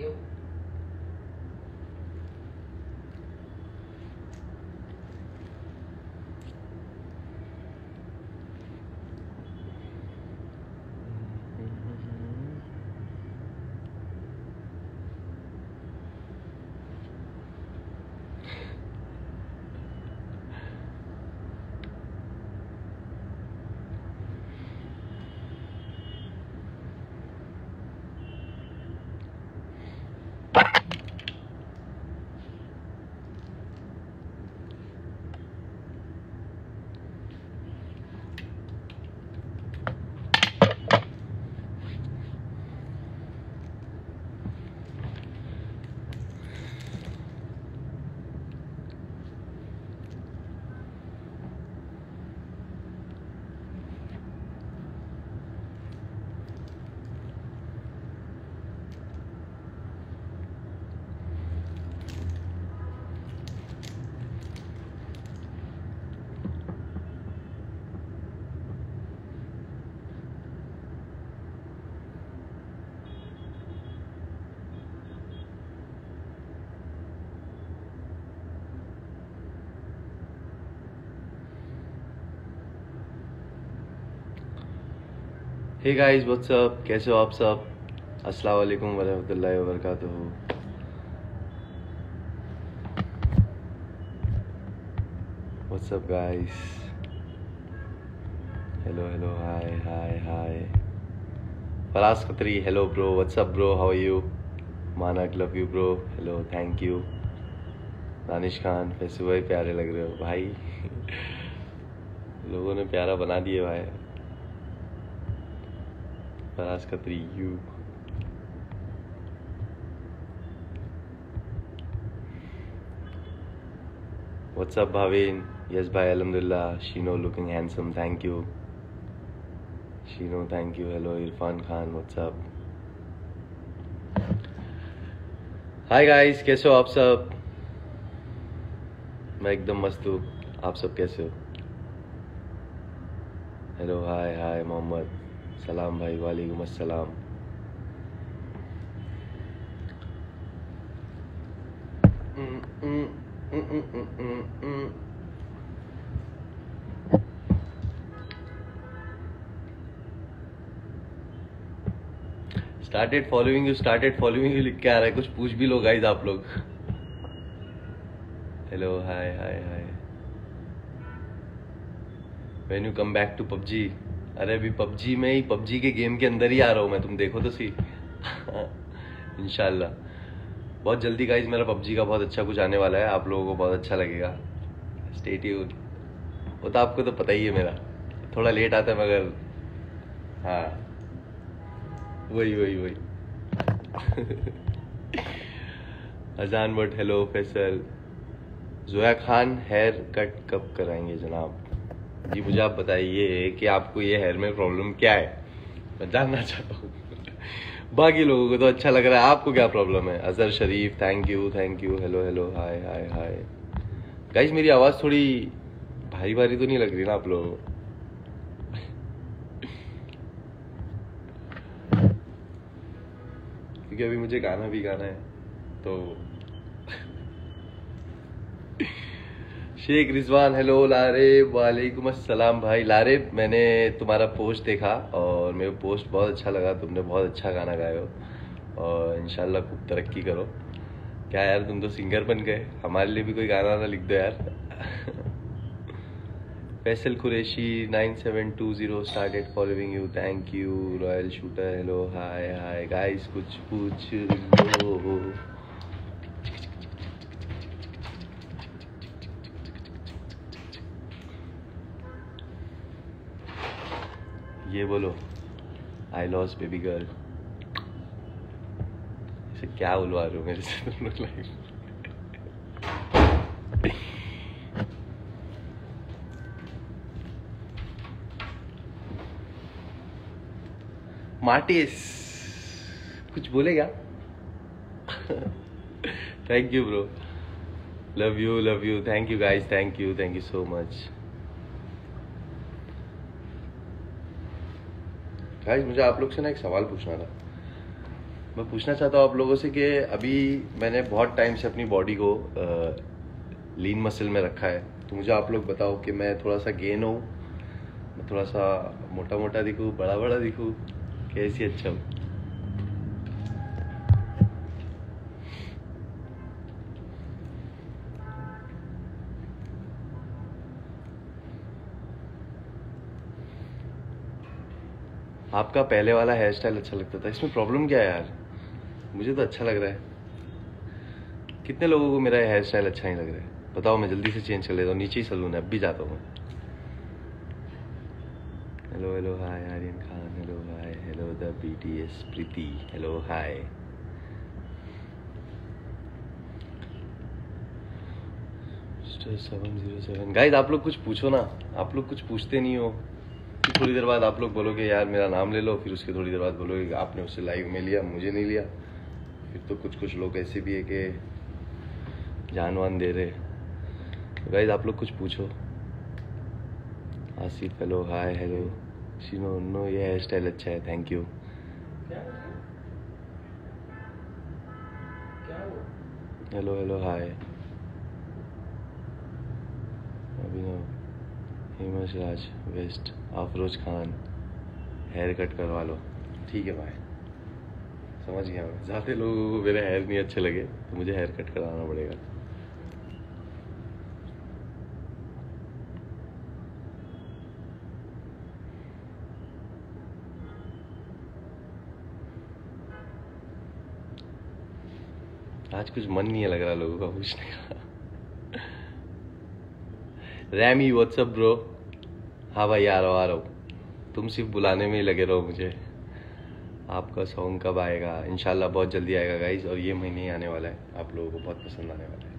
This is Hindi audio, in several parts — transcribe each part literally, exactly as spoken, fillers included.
रही है वो। हे गाइस व्हाट्स अप, कैसे हो आप सब। अस्सलाम वालेकुम वरहमतुल्लाहि वबरकातुहू। What's up guys, hello hello hi hi hi. Faraz Khatri, hello bro, what's up bro, how are you. Manak, love you bro, hello, thank you. Danish Khan, वैसे भाई प्यारे लग रहे हो भाई। लोगों ने प्यारा बना दिए भाई। Faraz Khatri, you. What's up Bhaven, yes भाई अल्हम्दुलिल्लाह। Sheeno looking handsome, thank you Sheeno, thank you. Hello Irfan Khan, what's up. Hi guys, कैसे हो आप सब। मैं एकदम मस्त हूँ, आप सब कैसे हो। हेलो हाय हाय मोहम्मद, सलाम भाई, वालेकुम अस्सलाम। Started following you, started following you लिख के आ रहा है, कुछ पूछ भी लो गाइस आप लोग। Hello hi hi hi. When you come back to PUBG. अरे अभी पबजी में ही, पबजी के गेम के अंदर ही आ रहा हूँ मैं, तुम देखो तो सी। इंशाल्लाह बहुत जल्दी गाइस मेरा पबजी का बहुत अच्छा कुछ आने वाला है, आप लोगों को बहुत अच्छा लगेगा। Stay tuned. वो तो आपको तो पता ही है, मेरा थोड़ा लेट आता है मगर हाँ वही वही वही। Azaan but, hello Faisal. Zoya Khan, hair cut कब कराएंगे जनाब। जी मुझे आप बताइए कि आपको ये हेयर में प्रॉब्लम क्या है, मैं जानना चाहता हूँ। बाकी लोगों को तो अच्छा लग रहा है, आपको क्या प्रॉब्लम है। Azhar Sharif, thank you thank you. Hello hello hi hi hi. Guys मेरी आवाज थोड़ी भारी भारी तो नहीं लग रही ना आप लोगों को। क्योंकि अभी मुझे गाना भी गाना है तो। शेख रिजवान, हेलो लारे, वालेकुम अस्सलाम भाई। लारे, मैंने तुम्हारा पोस्ट देखा और मेरे पोस्ट बहुत अच्छा लगा, तुमने बहुत अच्छा गाना गाए हो और इंशाल्लाह खूब तरक्की करो। क्या यार, तुम तो सिंगर बन गए, हमारे लिए भी कोई गाना ना लिख दो यार। Faisal Qureshi nine seven two zero started following you, thank you. Royal shooter, hello hi hi. Guys कुछ पूछ लो। ये बोलो, आई लॉस्ट बेबी गर्ल। इसे क्या बुलवा रहे हो मेरे से तुम लोग लाइव। मार्टिस कुछ बोलेगा। Thank you bro, love you love you, thank you guys, thank you thank you so much. Guys मुझे आप लोग से ना एक सवाल पूछना था। मैं पूछना चाहता हूँ आप लोगों से कि अभी मैंने बहुत टाइम से अपनी बॉडी को लीन मसल में रखा है, तो मुझे आप लोग बताओ कि मैं थोड़ा सा गेन हूँ, मैं थोड़ा सा मोटा मोटा दिखूँ, बड़ा बड़ा दिखूँ, कैसी अच्छा हूँ? आपका पहले वाला हेयर स्टाइल अच्छा लगता था, इसमें प्रॉब्लम क्या है यार? मुझे तो अच्छा लग रहा है। कितने लोगों को मेरा हेयर स्टाइल अच्छा नहीं लग रहा है? बताओ, मैं जल्दी से चेंज कर लेता हूँ। नीचे ही सलून है, अब भी जाता हूँ। Hello hello hi Aryan Khan, hello hi, hello the BTS Preeti, hello hi. Seven zero seven guys, आप लोग कुछ पूछो ना, आप लोग कुछ पूछते नहीं हो। फिर थोड़ी देर बाद आप लोग बोलोगे यार मेरा नाम ले लो, फिर उसके थोड़ी देर बाद बोलोगे आपने उससे लाइव में लिया, मुझे नहीं लिया। फिर तो कुछ कुछ लोग ऐसे भी है कि जान वान दे रहे। तो गाइस आप लोग कुछ पूछो। Asif hello hi, hello Sheeno, no ये हेयर स्टाइल अच्छा है, thank you. Hello hello hi Abhinav, Himesh Raj west, Afroz Khan, hair cut करवा लो। ठीक है भाई, समझ गया मैं। ज़्यादा लोगों को मेरे हेयर नहीं अच्छे लगे तो मुझे हेयर कट कराना पड़ेगा। आज कुछ मन नहीं है लग रहा लोगों का पूछने का। Rami what's up bro. हाँ भाई आ रहा हूँ आ रहा हूँ, तुम सिर्फ बुलाने में ही लगे रहो मुझे। आपका सॉन्ग कब आएगा? इंशाल्लाह बहुत जल्दी आएगा गाइस, और ये महीने ही आने वाला है, आप लोगों को बहुत पसंद आने वाला है।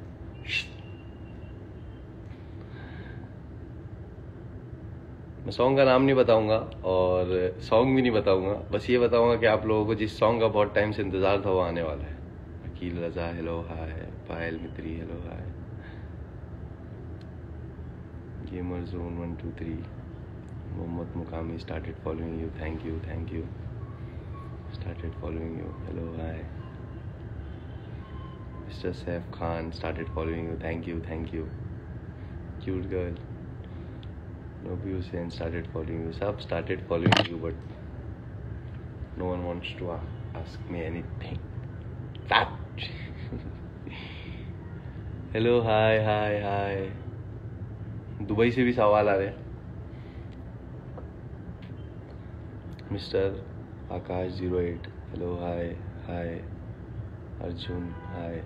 मैं सॉन्ग का नाम नहीं बताऊंगा और सॉन्ग भी नहीं बताऊंगा, बस ये बताऊंगा कि आप लोगों को जिस सॉन्ग का बहुत टाइम से इंतजार था वो आने वाला है। Aqeel Raza hello hi, Payal Mitri hello hi, gamer zone one two three, Mohammad Mukami started following you, thank you thank you, started following you, hello hi. Mister Saif Khan started following you, thank you thank you. Cute girl Nobi Hussain started following you. Sab started following you, but no one wants to ask me anything. That. Hello, hi, hi, hi. Dubai से भी सवाल आ रहे हैं। Mister Akash zero eight, hello hi hi. Arjun hi.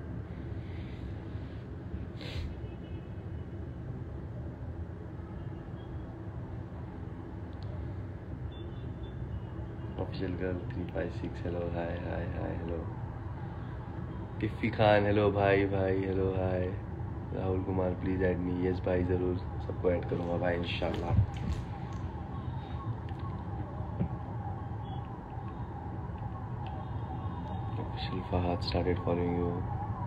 Official girl three five six, hello hi hi hi, hello. Tiffy Khan hello भाई भाई, hello hi. Rahul Kumar please add me, yes भाई ज़रूर सबको ऐड करूँगा भाई इंशाल्लाह। Official Fahad started following you,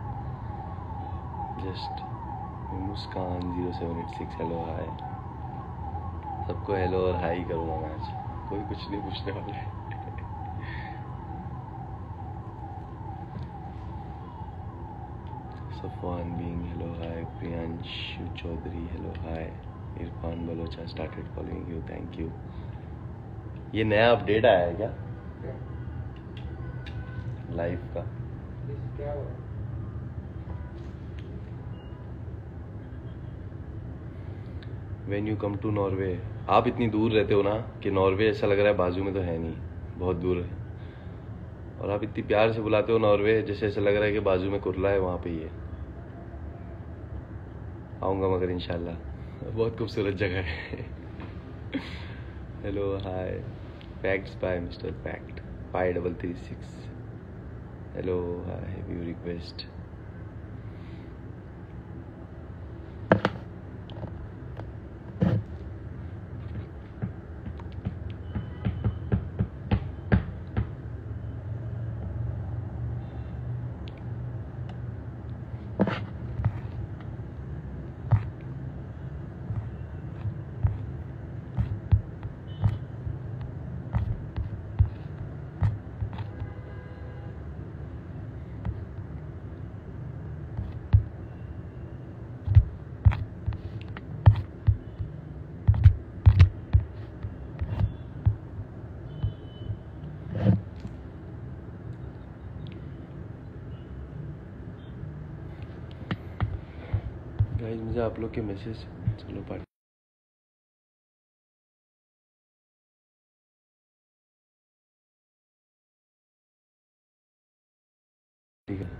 just Muskan zero seven eight six, hello hi. सबको हेलो और हाई करूँगा मैं आज, कोई कुछ नहीं पूछने वाला है। Safwan being hello hi, Priyanshu Chaudhary hello hi, Irfan Balocha started following you, thank you. ये नया अपडेट आया है क्या लाइव का? When you come to Norway, आप इतनी दूर रहते हो ना कि नॉर्वे ऐसा लग रहा है बाजू में तो है नहीं, बहुत दूर है। और आप इतनी प्यार से बुलाते हो नॉर्वे, जैसे ऐसा लग रहा है कि बाजू में कुरला है, वहाँ पे ही है। आऊँगा मगर इंशाल्लाह, बहुत खूबसूरत जगह है। Hello hi, facts by mister fact five double three six, hello hi, view request. Guys मुझे आप लोग के मैसेज चलो पार्टी ठीक है।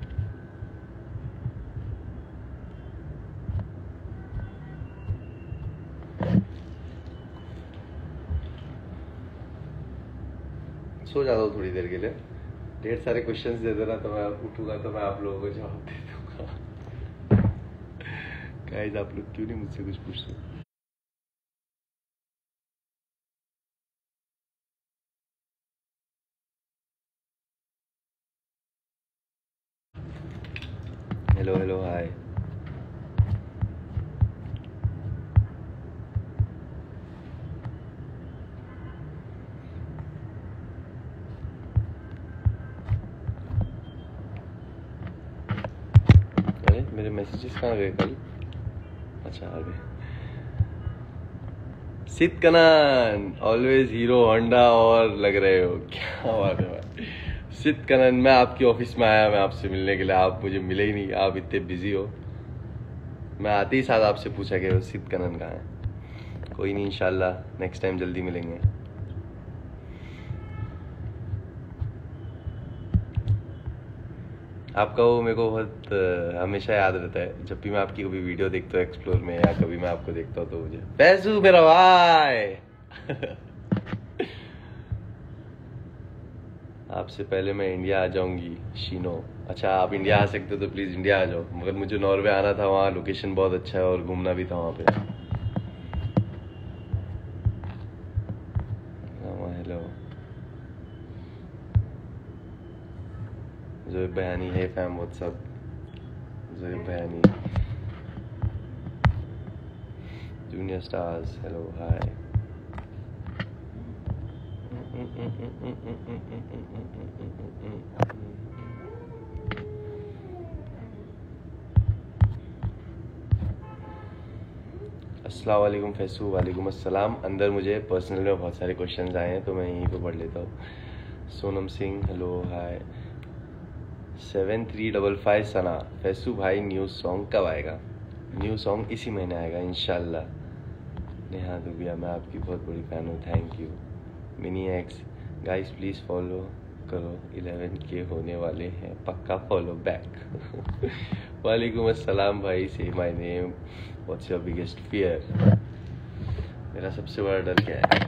सो जाता हूँ थोड़ी देर के लिए, ढेर सारे क्वेश्चंस दे देना तो मैं उठूंगा तो मैं आप लोगों को जवाब दे दूंगा। गाइस आप लोग क्यों नहीं मुझसे कुछ पूछते? Hello hello hi. अरे मेरे मैसेजेस कहाँ गए कल? अच्छा आ गए। सिद्ध कनन ऑलवेज हीरो होंडा और लग रहे हो, क्या बात है भाई। सिद्ध कनन मैं आपकी ऑफिस में आया, मैं आपसे मिलने के लिए, आप मुझे मिले ही नहीं, आप इतने बिजी हो। मैं आते ही साथ आपसे पूछा कि सिद्ध कनन कहाँ है। कोई नहीं, इंशाल्लाह नेक्स्ट टाइम जल्दी मिलेंगे। आपका वो मेरे को बहुत अ, हमेशा याद रहता है, जब भी मैं आपकी कभी वीडियो देखता हूँ एक्सप्लोर में या कभी मैं आपको देखता हूँ तो मुझे पैसू मेरा भाई। आपसे पहले मैं इंडिया आ जाऊंगी शीनो। अच्छा आप इंडिया आ सकते हो तो प्लीज इंडिया आ जाओ, मगर मुझे नॉर्वे आना था, वहाँ लोकेशन बहुत अच्छा है और घूमना भी था वहाँ पे। हेलो जोएब बयानी, हे फैम व्हाट्सअप। जोएब बयानी, जूनियर स्टार्स, हेलो हाय। अस्सलाम वालेकुम फैसू। वालेकुम अस्सलाम। अंदर मुझे पर्सनल में बहुत सारे क्वेश्चंस आए हैं तो मैं यहीं पे पढ़ लेता हूँ। Sonam Singh, hello hi. Seven three double five Sana, Faisu भाई न्यू सॉन्ग कब आएगा? न्यू सॉन्ग इसी महीने आएगा इंशाल्लाह। नेहा दुबिया, मैं आपकी बहुत बड़ी फ़ैन हूँ, thank you. Mini X, guys please follow करो, इलेवन के होने वाले हैं, पक्का फॉलो बैक। वालेकुम अस्सलाम भाई, say my name, what's your biggest fear? मेरा सबसे बड़ा डर क्या है?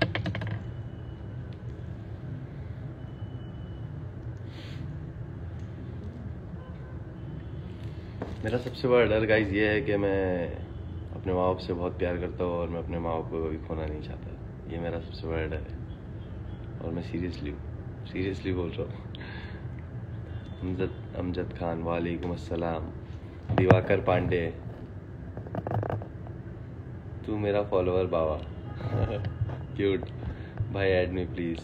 मेरा सबसे बड़ा डर गाइस ये है कि मैं अपने माँ बाप से बहुत प्यार करता हूँ और मैं अपने माँ बाप को कभी खोना नहीं चाहता। ये मेरा सबसे बड़ा डर है और मैं सीरियसली सीरियसली बोल रहा हूँ। अमजद अमजद खान, वालेकुम अस्सलाम। दिवाकर पांडे, तू मेरा फॉलोअर बाबा। क्यूट भाई, add me please.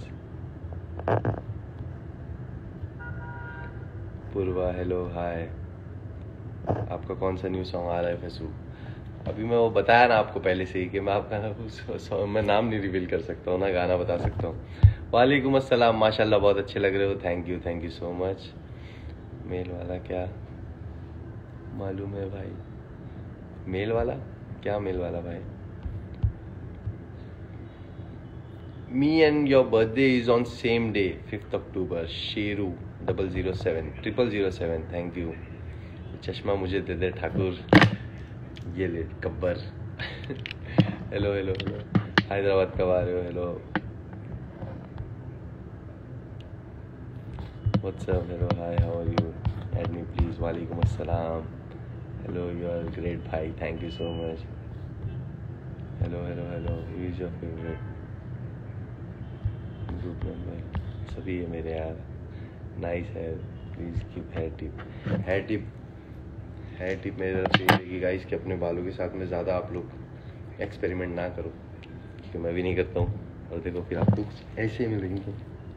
Purva, hello hi. आपका कौन सा न्यू सॉन्ग आ रहा है फैसू? अभी मैं वो बताया ना आपको पहले से ही कि मैं आपका मैं नाम नहीं रिवील कर सकता हूँ ना, गाना बता सकता हूँ। वालेकुम अस्सलाम, माशाल्लाह बहुत अच्छे लग रहे हो, thank you thank you so much. Male वाला क्या मालूम है भाई? मेल वाला क्या? मेल वाला भाई? Me and your birthday is on same day, fifth October. Sheru double zero seven triple zero seven, thank you. चश्मा मुझे दे दे ठाकुर, ये ले कब्बर। हेलो हेलो हेलो, हैदराबाद कब आ रहे हो? Hello what's up, hello hi, how are you? Add me please. वालेकुम अस्सलाम, हेलो यू आर ग्रेट भाई, thank you so much. Hello hello hello, who is your favourite group member? सभी है मेरे यार, नाइस है। Please keep hair tip. Hair tip hair tip मेरे तरफ से ये रहेगी गाइस कि अपने बालों के साथ में ज़्यादा आप लोग एक्सपेरिमेंट ना करो, क्योंकि मैं भी नहीं करता हूँ। और देखो फिर आपको ऐसे ही मिलेंगे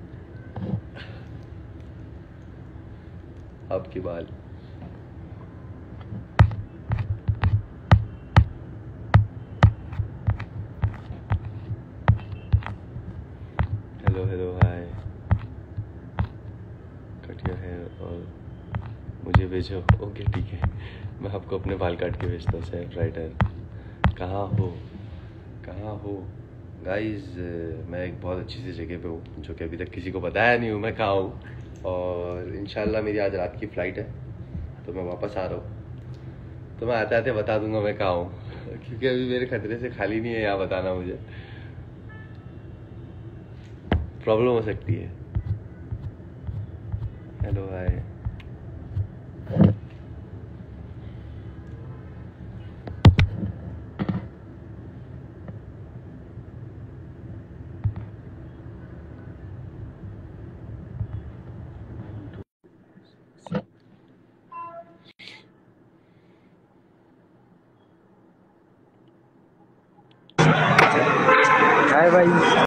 आपके बाल। Hello hello hi. Cut your hair और मुझे भेजो। ओके ठीक है, मैं आपको अपने बाल काट के भेजता हूँ। सैफ राइटर कहाँ हो, कहाँ हो गाइज? मैं एक बहुत अच्छी सी जगह पे हूँ जो कि अभी तक किसी को बताया नहीं हूँ मैं कहाँ हूँ। और इंशाल्लाह मेरी आज रात की फ़्लाइट है तो मैं वापस आ रहा हूँ, तो मैं आते आते बता दूंगा मैं कहाँ हूँ क्योंकि अभी मेरे खतरे से खाली नहीं है यहाँ बताना, मुझे प्रॉब्लम हो सकती है। Hello hi. हाय भाई,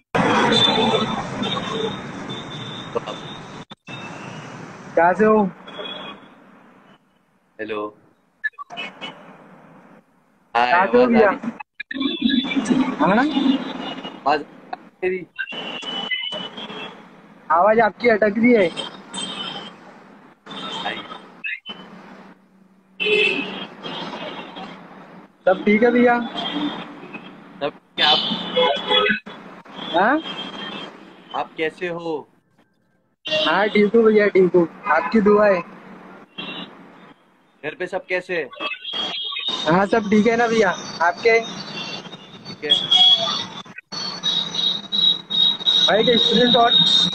कहाँ से हो? हेलो हाय, कहाँ से हो आवाज आ भैया? रही? हाँ, आवाज मेरी? आवाज आपकी अटक रही है। आई। सब ठीक है भैया? तब क्या आप हाँ आप कैसे हो? हाँ, ठीक हूँ भैया, ठीक हूँ, आपकी दुआ है। घर पे सब कैसे है? हाँ, सब ठीक है ना भैया? आपके? ठीक है। भाई एक स्क्रीन शॉट,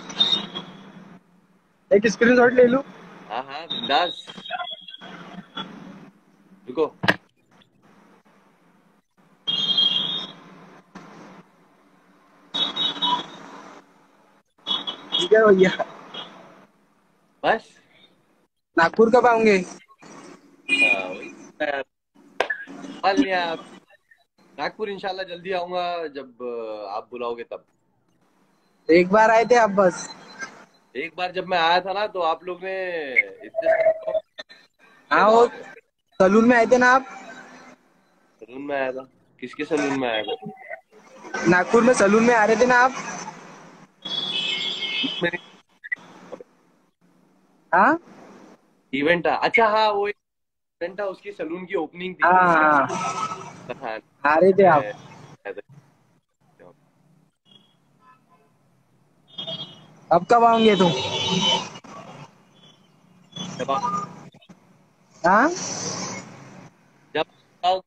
एक स्क्रीन शॉट ले लूँ? हाँ हाँ बिंदास। रुको। ठीक है भैया। बस। नागपुर कब आओगे? हाँ वही यार, मान लिया आप। नागपुर इंशाल्लाह जल्दी आऊंगा जब अ, आप बुलाओगे तब। एक बार आए थे आप बस। एक बार जब मैं आया था ना तो आप लोग ने इतने सारे लोग थे हाँ, वो वहां पे। सलून में आए थे ना आप? सलून में आया था? किसके सलून में आया था? नागपुर में सलून में आ रहे थे ना आप? मेरी हाँ इवेंट था, अच्छा हाँ वो इवेंट था, उसकी सलून की ओपनिंग थी। हाँ हाँ, हाँ आ रहे थे आप। मैं आया था। अब कब आओगे तुम? जब आप हाँ, जब आओ,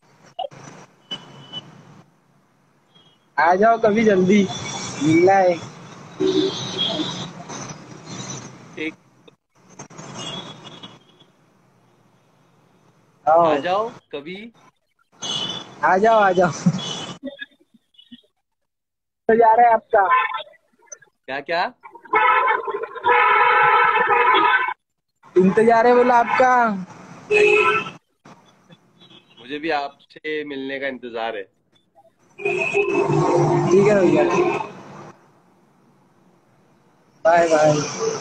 आ जाओ कभी, जल्दी मिलना है। एक आ आओ, जाओ कभी। आ जाओ आ जाओ। तो जा रहा है आपका? क्या क्या? इंतजार है बोला आपका। भाई मुझे भी आपसे मिलने का इंतजार है। ठीक है भैया, बाय बाय।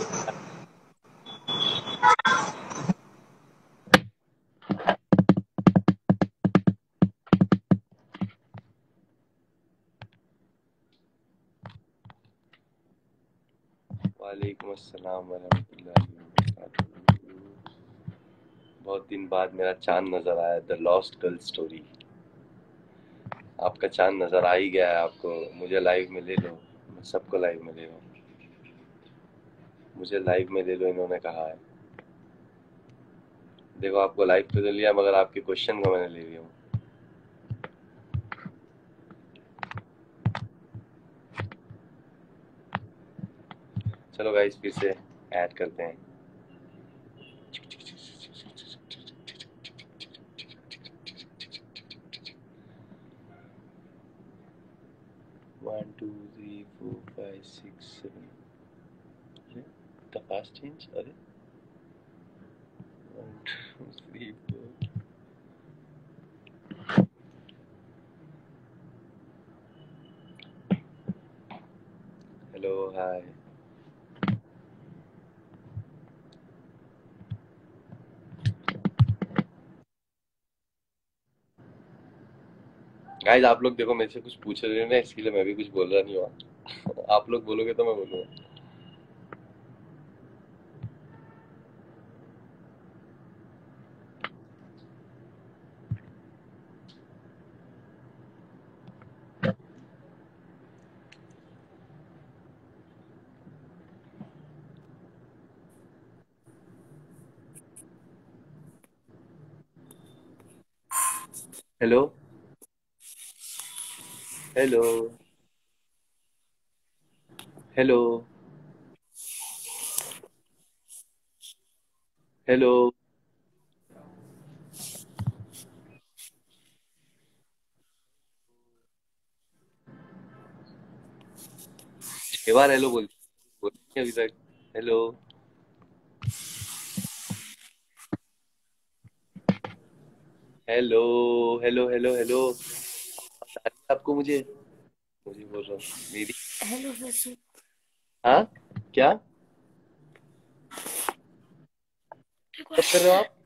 वालेकुम अस्सलाम वरहमतुल्लाहि वबरकातुहू। बहुत दिन बाद मेरा चांद नजर आया, द लॉस्ट गर्ल स्टोरी। आपका चांद नजर आ ही गया है आपको। मुझे लाइव में ले लो, मैं सबको लाइव में ले लो। मुझे लाइव में ले लो इन्होंने कहा है। देखो आपको लाइव पे तो लिया मगर आपके क्वेश्चन को मैंने ले लिया हूँ। चलो गाइस फिर से ऐड करते हैं। One two three four five six seven. अरे द फास्ट चेंज। अरे one two three four. Hello hi. Guys आप लोग देखो मेरे से कुछ पूछ रहे हो ना, इसके लिए मैं भी कुछ बोल रहा नहीं हुआ। आप लोग बोलोगे तो मैं बोलूंगा। Hello hello hello hello. छह बार हेलो बोल बोली अभी तक। Hello hello hello hello hello. आवाज आ रही है आपको? मुझे मुझे बोल रहा हूँ मेरी। हेलो वसु। हाँ क्या बात कर रहे हो आप?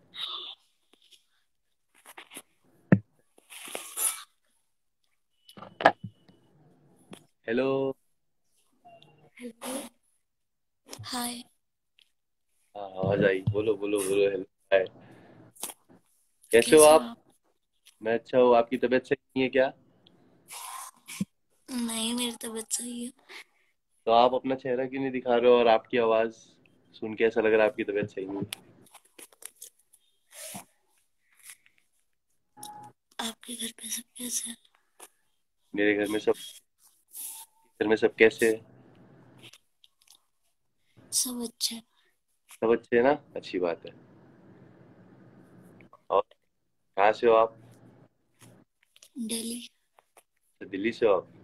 Hello hello hi. हाँ आवाज आई। बोलो बोलो बोलो। Hello hi. कैसे हो कैसे हो आप? आप? मैं अच्छा हूँ। आपकी तबीयत सही नहीं है क्या? नहीं, मेरी तबीयत सही है। तो आप अपना चेहरा क्यों नहीं दिखा रहे हो? और आपकी आवाज सुन के ऐसा लग रहा है आपकी तबीयत सही नहीं है। आपके घर पे सब कैसे हैं? मेरे घर में सब घर में सब कैसे है? सब अच्छे हैं। सब अच्छे है ना? अच्छी बात है। और कहाँ से हो आप? दिल्ली। तो दिल्ली से हो आप?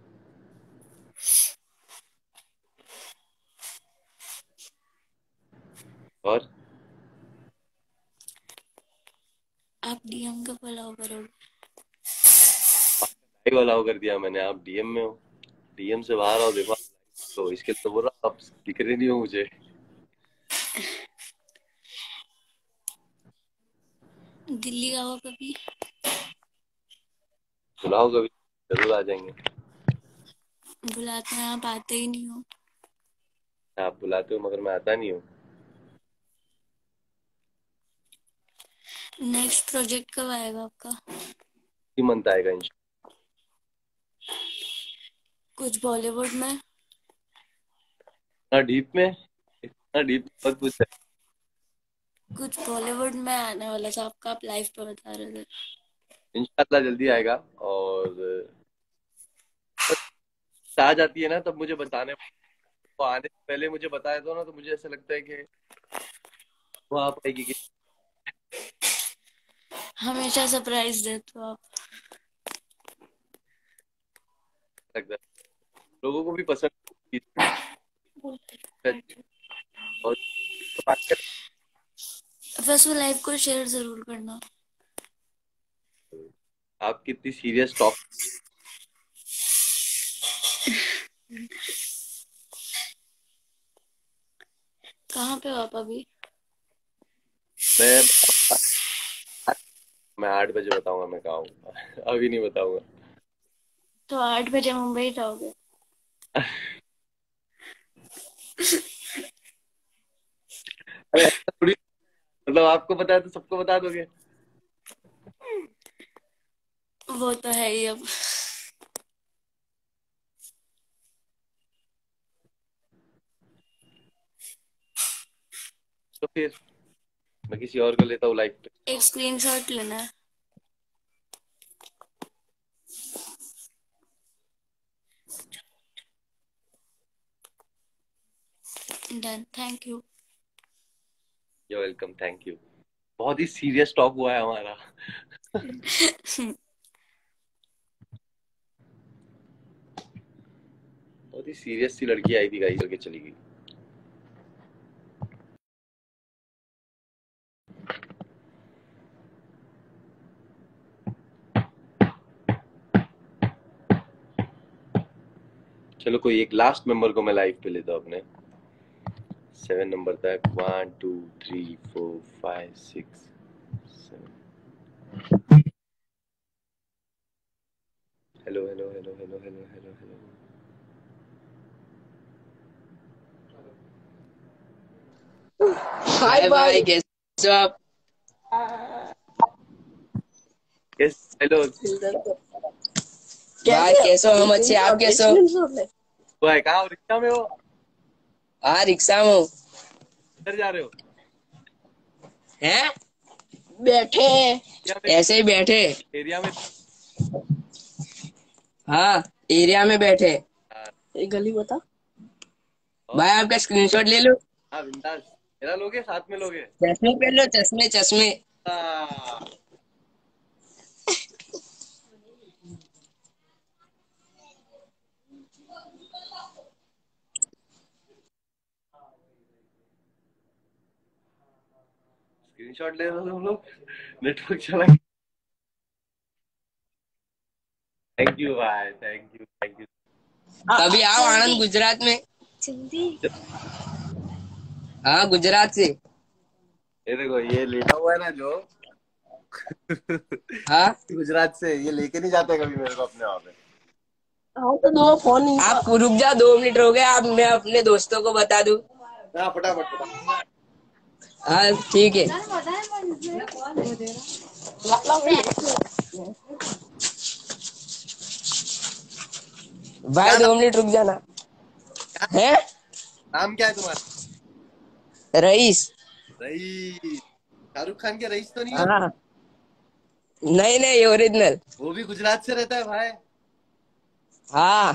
और आप डीएम का फॉलो करोगे? लाइव अलाउ कर दिया मैंने। आप डीएम में हो? डीएम से बाहर आओ। देखो तो इसके लिए तो बोल रहा हूँ, आप दिख रहे नहीं हो मुझे। दिल्ली आओ कभी। बुलाओ कभी, जरूर आ जाएंगे। बुलाते हैं, आप आते ही नहीं हो। आप बुलाते हो मगर मैं आता नहीं हूँ। नेक्स्ट प्रोजेक्ट कब आएगा आपका? इसी मंथ आएगा इंशाल्लाह। कुछ बॉलीवुड में? इतना डीप में? इतना डीप मत पूछ। कुछ बॉलीवुड में आने वाला था आपका, आप लाइव पे बता रहे थे। इंशाल्लाह जल्दी आएगा। और बस आ जाती है ना तब मुझे बताने वो आने से पहले मुझे बताया दो ना, तो मुझे ऐसा लगता है कि वो आ पाएगी कि हमेशा सरप्राइज देते हो आप। नहीं लगता। लोगों को भी पसंद है। और तो बात कर, बस वो लाइव को शेयर जरूर करना। आप कितनी सीरियस टॉक। कहाँ पे हो आप अभी? मैं मैं आठ बजे बताऊंगा मैं कहाँ हूँ। अभी नहीं बताऊंगा। तो आठ बजे मुंबई जाओगे? अरे ऐसा थोड़ी, मतलब आपको पता है तो सबको बता दोगे। वो तो है ही अब। तो फिर मैं किसी और को लेता हूँ लाइफ पे। एक स्क्रीनशॉट लेना है। Done, thank you. You welcome, thank you. बहुत ही सीरियस टॉक हुआ है हमारा। बहुत ही सीरियस सी लड़की आई थी, गाइस करके चली गई। चलो कोई एक लास्ट मेंबर को मैं लाइफ पे लेता हूँ अपने। सेवन नंबर तक। One two three four five six seven. Hello hello hello hello hello hello hello. Hi भाई। कैसे हो आप? Yes hello. भाई कैसे हो? हम अच्छे, आप कैसे हो? भाई कहाँ हो? रिक्शा में हो? हाँ रिक्शा में हूँ। किधर जा रहे हो? हैं? बैठे हैं, एरिया में ऐसे ही बैठे। एरिया में हाँ, एरिया में बैठे। एक गली बता। भाई आपका स्क्रीनशॉट ले लो। हाँ बिंदास। मेरा लोगे, साथ में लोगे? चश्मे पहन लो, चश्मे चश्मे। हाँ। स्क्रीनशॉट ले रहे हो तुम लोग? नेटवर्क चला। थैंक यू भाई, थैंक यू थैंक यू। कभी आओ आनंद गुजरात में। जल्दी। हाँ, गुजरात से। ये देखो, ये लेटा हुआ है ना जो हाँ, गुजरात से, ये लेके नहीं जाते कभी मेरे को अपने वहां पे। हाँ तो दो फोन नहीं। आप रुक जाओ, दो मिनट हो गए। आप मैं अपने दोस्तों को बता दूं। हाँ फटाफट फटाफट। हाँ ठीक है। भाई दो मिनट रुक जाना है। नाम क्या है तुम्हारा? रईस। रईस। शाहरुख खान के रईस तो नहीं हो? हाँ, नहीं नहीं, ओरिजिनल। वो भी गुजरात से रहता है भाई। हाँ,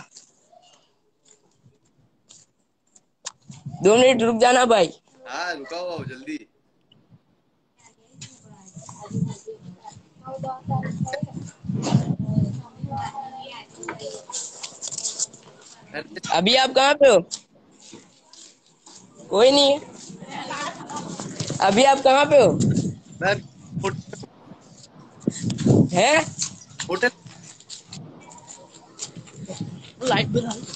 दो मिनट रुक जाना भाई। हाँ रुका हुआ हूँ, जल्दी। अभी आप कहाँ पे हो? कोई नहीं है। अभी आप कहाँ पे हो? मैं हैं? होटल। लाइट भी डाल।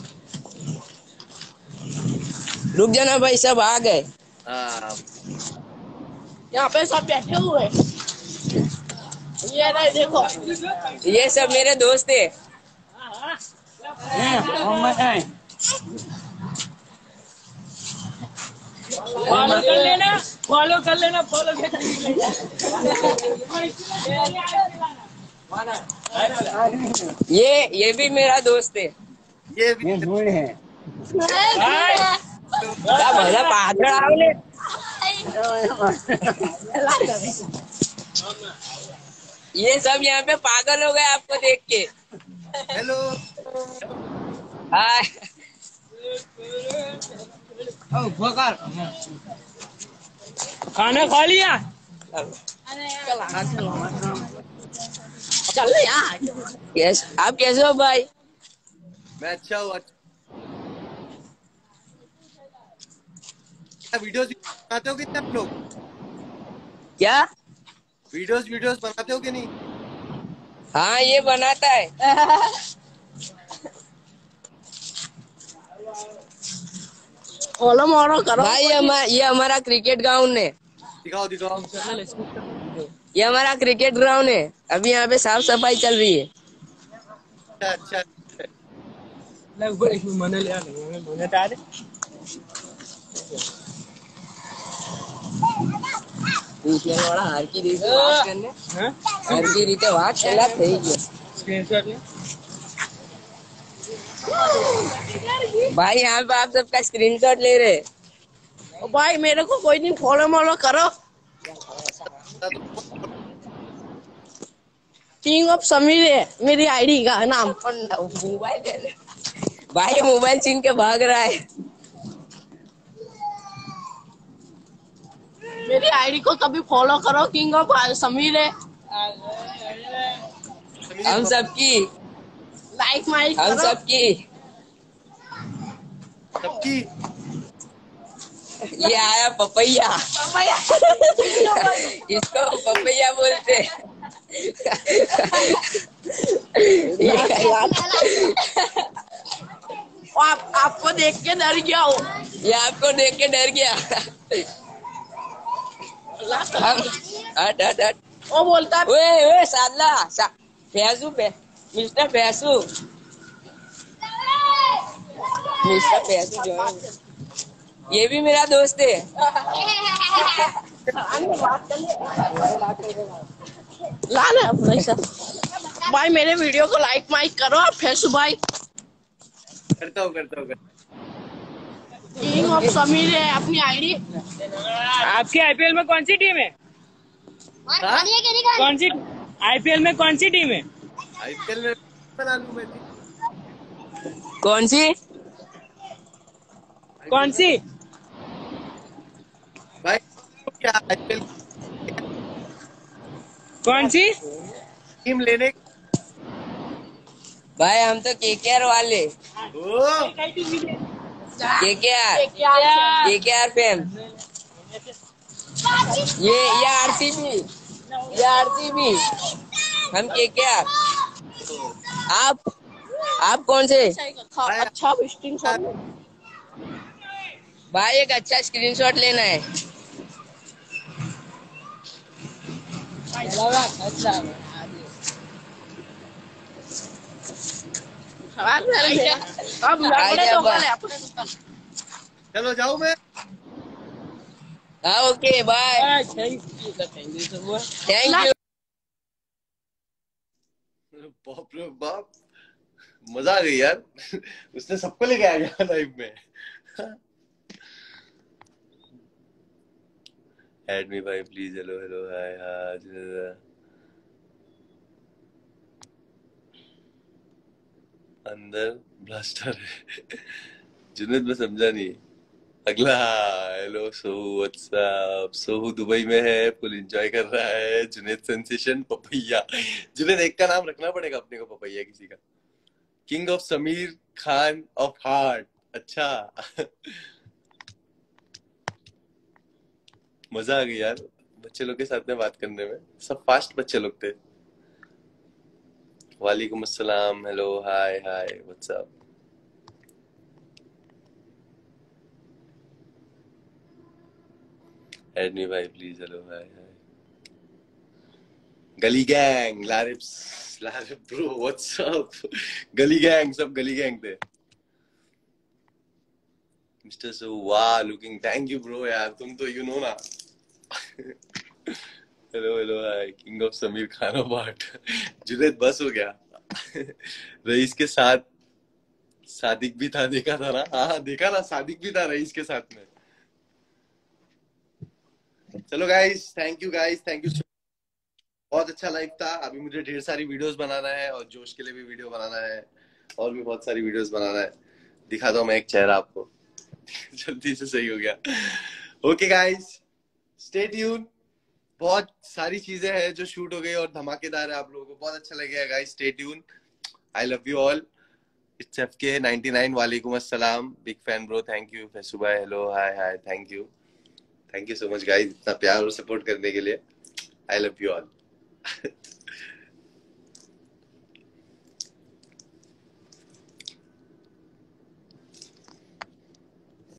रुक जाना भाई, सब आ गए। हाँ यहाँ पे सब बैठे हुए हैं। ये नहीं देखो। ये सब मेरे दोस्त है। फॉलो कर लेना, फॉलो कर लेना, फॉलो कर ये ये भी मेरा दोस्त है। ये भी क्या भला पागल आवले। ये सब यहाँ पे पागल हो गए आपको देख के। हेलो। हाय। खाना खा लिया? चल यार। यस, आप कैसे हो भाई? मैं अच्छा हूँ। अच्छा वीडियोस बनाते हो कि नहीं आप लोग? क्या? वीडियोस वीडियोस बनाते हो कि नहीं? हाँ, ये बनाता है। फॉलो मारो करो भाई ये हमारा ये हमारा क्रिकेट ग्राउंड है। दिखाओ दिखाओ। ये हमारा क्रिकेट ग्राउंड है। अभी यहाँ पे साफ सफाई चल रही है। अच्छा अच्छा। पूछने वाला हर की रीते बात करने, हर की रीते बात चला થઈ ગયો। भाई यहाँ पे आप सबका स्क्रीनशॉट ले रहे। भाई मेरे को कोई नहीं फॉलो मारो करो। किंग ऑफ समीर है मेरी आईडी का नाम। मोबाइल दे दे। भाई मोबाइल छीन के भाग रहा है। मेरी आईडी को कभी फॉलो करो। किंग ऑफ समीर है। हम सबकी लाइक माइक हम करो। सबकी सबकी। ये आया पपैया। इसको पपैया बोलते हैं। आप आपको देख के डर गया हो। ये आपको देख के डर गया। हम हट हट हट। वो बोलता ओए ओए साला सा, फैजू पे मिस्टर फैजू मिस्टर फैजू जो है ये भी मेरा दोस्त है। ला ना भाई साहब। भाई मेरे वीडियो को लाइक माइक करो फैसू भाई। करता हूँ करता हूँ। किंग ऑफ समीर है अपनी आईडी। आपकी आईपीएल में कौन सी टीम है? कौन सी आईपीएल में कौन सी टीम है? आईपीएल में बना लूं मैं जी। कौन सी कौन सी? भाई क्या आईपीएल कौन सी? टीम लेने भाई? हम तो केकेआर वाले। ओ केकेआर क्या केकेआर फैन। ये ये आरसीबी ये आरसीबी हम केकेआर। आप आप कौन से? अच्छा विजिटिंग शॉट भाई एक अच्छा स्क्रीनशॉट लेना है। अब आजा तो बा। अपने दुकान चलो जाऊं मैं। हाँ ओके बाय। Thank you. बाप रे बाप, मजा आ गई यार। उसने सबको लेके आ गया लाइफ में। ऐड मी भाई please. Hello hello hi hi. अंदर ब्लास्टर है। जुनेद मैं समझा नहीं। अगला hello Sohu what's up. Sohu Dubai में है, फुल एंजॉय कर रहा है। Junaid sensation papaya. जुनेद एक का नाम रखना पड़ेगा अपने को, पपैया किसी का। King of Sameer Khan of heart. अच्छा। मजा आ गई यार बच्चे लोग के साथ में बात करने में। सब फास्ट बच्चे लोग थे। वालेकुम अस्सलाम। Hello hi hi what's up. Add me भाई प्लीज। Hello hi hi. गली गैंग लारिप्स लारिप ब्रो व्हाट्सअप। गली गैंग, सब गली गैंग थे। मिस्टर सो वाह लुकिंग, थैंक यू ब्रो यार, तुम तो यू नो ना। Hello hello hi. King of Sameer Khan बाट। जुनेद बस हो गया। रईस के साथ सादिक भी था, देखा था ना? हाँ देखा ना, सादिक भी था रईस के साथ में। चलो guys, thank you guys, thank you. बहुत अच्छा लाइव था। अभी मुझे ढेर सारी वीडियोस बनाना है और जोश के लिए भी वीडियो बनाना है और भी बहुत सारी वीडियोस बनाना है। दिखाता हूँ मैं एक चेहरा आपको। जल्दी से सही हो गया। Okay guys, stay tune. बहुत सारी चीजें हैं जो शूट हो गई और धमाकेदार है। आप लोगों को बहुत अच्छा लगेगा guys. Stay tune. I love you all. It's FK ninety nine. वालेकुम अस्सलाम। Big fan bro. Thank you Faisu भाई। Hello hi hi. Thank you thank you so much guys, इतना प्यार और सपोर्ट करने के लिए। I love you all.